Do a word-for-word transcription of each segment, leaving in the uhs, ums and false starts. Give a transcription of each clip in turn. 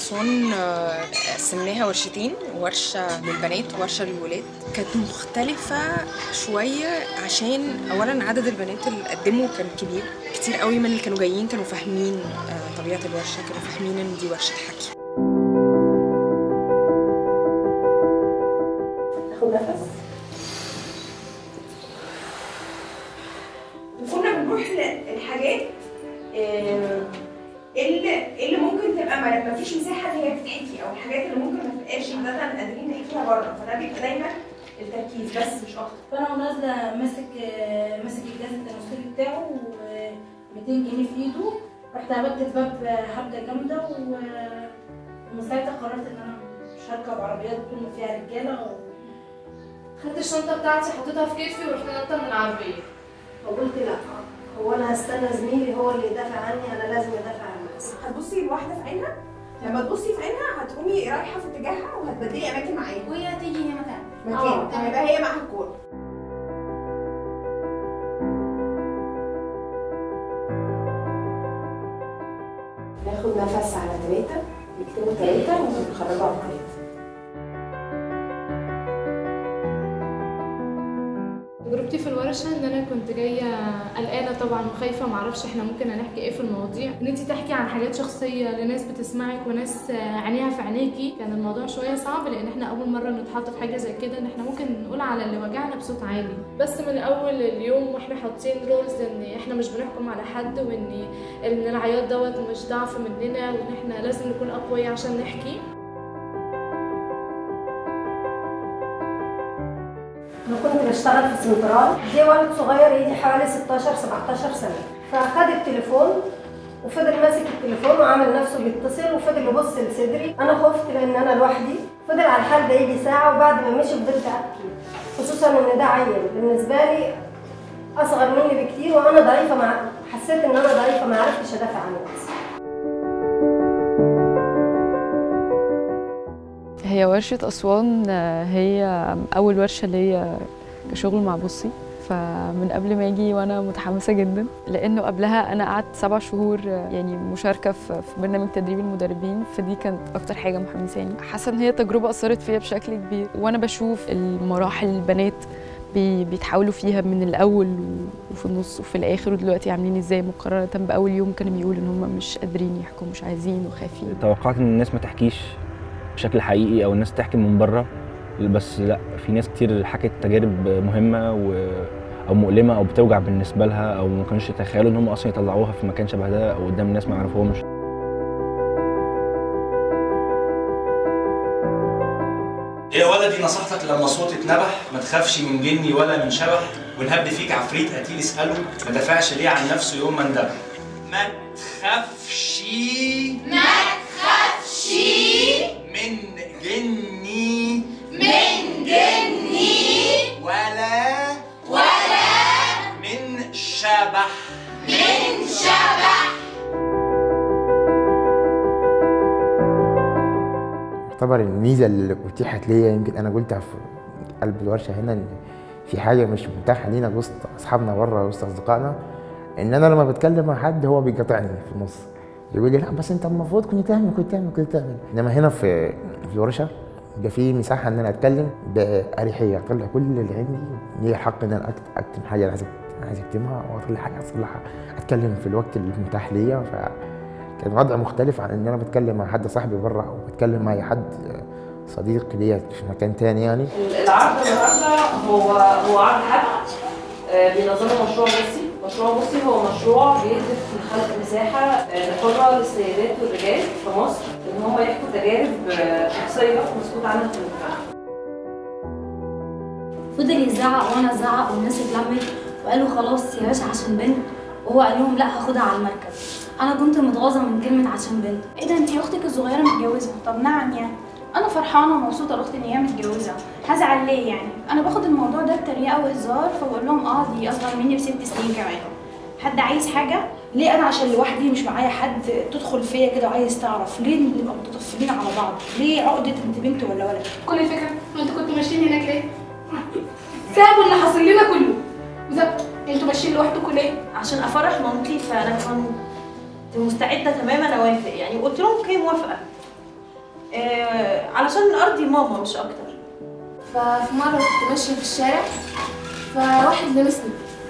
أسوان قسمناها ورشتين، ورشة للبنات وورشة للولاد. كانت مختلفة شوية عشان أولا عدد البنات اللي قدموا كان كبير، كتير قوي من اللي كانوا جايين كانوا فاهمين طبيعة الورشة، كانوا فاهمين إن دي ورشة حكي. ناخد نفس. كنا بنروح للحاجات اللي اللي ممكن تبقى ما فيش مساحه ان هي تتحكي، او الحاجات اللي ممكن ما تبقاش عاده قادرين نحكيها بره، فده بيبقى دايما التركيز بس مش اكتر. فانا ونازله ماسك ماسك الجهاز التناسلي بتاعه ومئتين جنيه في ايده، رحت هبت باب حبه جامده، ومن ساعتها قررت ان انا مش هركب عربيات طول ما فيها رجاله. خدت الشنطه بتاعتي حطيتها في كتفي ورحت نطه من العربيه، وقلت لا، هو انا هستنى زميلي هو اللي يدافع عني، انا لازم ادافع عن نفسي. هتبصي لواحده في عينها، لما تبصي في عينها هتقومي رايحه في اتجاهها وهتبدلي اماكن معاها، وهي هتيجي هي مكان مكان هيبقى هي معاها الكوره. ناخد نفس على ثلاثه، نكتبوا ثلاثه ونخرجوا على ثلاثه. تجربتي في الورشه ان انا كنت جايه قلقانه طبعا وخايفه، معرفش احنا ممكن هنحكي ايه في المواضيع، ان انت تحكي عن حاجات شخصيه لناس بتسمعك وناس عينيها في عينيكي. كان الموضوع شويه صعب لان احنا اول مره نتحط في حاجه زي كده، ان احنا ممكن نقول على اللي وجعنا بصوت عالي. بس من اول اليوم واحنا حاطين رولز ان احنا مش بنحكم على حد، وان ان العياط دوت مش ضعف مننا، وان احنا لازم نكون اقوياء عشان نحكي. انا كنت بشتغل في سنترال، جه ولد صغير يجي حوالي ستاشر سبعتاشر سنه، فاخد التليفون وفضل ماسك التليفون وعمل نفسه بيتصل وفضل يبص لصدري. انا خفت لان انا لوحدي، فضل على الحال ده يجي ساعه، وبعد ما مشي فضلت ابكي، خصوصا ان ده عيل بالنسبه لي اصغر مني بكتير، وانا ضعيفه، مع حسيت ان انا ضعيفه ما عرفتش ادافع عن نفسي. هي ورشة أسوان هي أول ورشة ليا كشغل مع بصي، فمن قبل ما أجي وأنا متحمسة جدا، لأنه قبلها أنا قعدت سبع شهور يعني مشاركة في برنامج تدريب المدربين، فدي كانت أكتر حاجة محمساني. حاسة إن هي تجربة أثرت فيا بشكل كبير، وأنا بشوف المراحل البنات بيتحاولوا فيها من الأول وفي النص وفي الآخر، ودلوقتي عاملين إزاي، مقارنة بأول يوم كانوا بيقولوا إن هم مش قادرين يحكوا، مش عايزين وخايفين. توقعت إن الناس ما تحكيش بشكل حقيقي او الناس تحكي من بره، بس لا، في ناس كتير حكت تجارب مهمه و... او مؤلمه او بتوجع بالنسبه لها، او ما كانوش يتخيلوا ان هم اصلا يطلعوها في مكان شبه ده او قدام ناس ما يعرفوهمش. يا ولدي نصحتك لما صوتي اتنبح، ما تخافش من جني ولا من شبح، والهبد فيك عفريت قتيل اساله، ما دافعش ليه عن نفسه يوم ما اندبح. ما تخافش ما تخافش من جني من جني ولا ولا من شبح من شبح. يعتبر الميزه اللي اتيحت ليا، يمكن انا قلتها في قلب الورشه هنا، ان في حاجه مش متاحه لينا وسط اصحابنا بره وسط اصدقائنا، ان انا لما بتكلم مع حد هو بيقاطعني في النص، يقول لي لا بس انت المفروض كنت تعمل كنت تعمل كنت تعمل. انما هنا في في الورشه يبقى في مساحه ان انا اتكلم باريحيه، اطلع كل اللي عندي، ليا الحق ان انا اكتم حاجه انا عايز عايز اكتمها، واطلع حاجه اصلحها، اتكلم في الوقت المتاح ليا. فكان وضع مختلف عن ان انا بتكلم مع حد صاحبي بره، او بتكلم مع حد صديق ليا في مكان تاني. يعني العرض النهارده هو هو عرض حد بينظمه مشروع بصي. مشروع بصي هو مشروع بيهدف لخلق مساحه حره للسيدات والرجال في مصر ان هم يحكوا تجارب شخصيه مسكوت عنها في المجتمع. فضل يزعق وانا ازعق، والناس اتلمت وقالوا خلاص يا باشا عشان بنت، وهو قال لهم لا هاخدها على المركب. انا كنت متغاظه من كلمه عشان بنت. ايه ده انتي اختك الصغيره متجوزه؟ طب نعم يعني انا فرحانه ومبسوطه لاختي ان هي متجوزه، هزعل ليه يعني؟ انا باخد الموضوع ده بتريقه وهزار، فبقول لهم اه دي اصغر مني بست سنين كمان. حد عايز حاجه؟ ليه انا عشان لوحدي مش معايا حد تدخل فيا كده وعايز تعرف؟ ليه نبقى متطفلين على بعض؟ ليه عقده انت بنت ولا ولد؟ كل الفكره ما انتوا كنتوا ماشيين هناك ليه؟ سابوا اللي حاصل لنا كله وزبط، انتوا ماشيين لوحدكم ليه؟ عشان افرح مامتي، فانا كنت مستعده تماما اوافق يعني، وقلت لهم اوكي موافقه. آه علشان ارضي ماما مش اكتر. ففي مرة كنت ماشية في الشارع فواحد لمسني،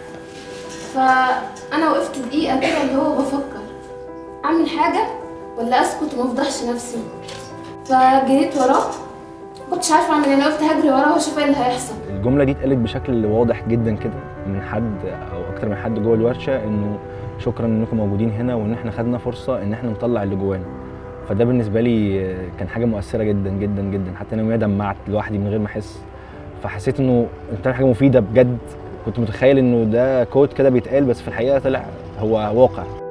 فأنا وقفت دقيقة كده اللي هو بفكر أعمل حاجة ولا أسكت ومفضحش نفسي. فجريت وراه مكنتش عارفة أعمل إيه، أنا قلت هجري وراه وأشوف إيه اللي هيحصل. الجملة دي اتقالت بشكل واضح جدا كده من حد أو أكتر من حد جوه الورشة، إنه شكرا إنكم موجودين هنا وإن إحنا خدنا فرصة إن إحنا نطلع اللي جوانا. فده بالنسبة لي كان حاجة مؤثرة جدا جدا جدا، حتى أنا يوميا دمعت لوحدي من غير ما أحس. فحسيت إنه أنت بتعمل حاجة مفيدة بجد. كنت متخيل إنه ده كود كده بيتقال، بس في الحقيقة طلع هو واقع.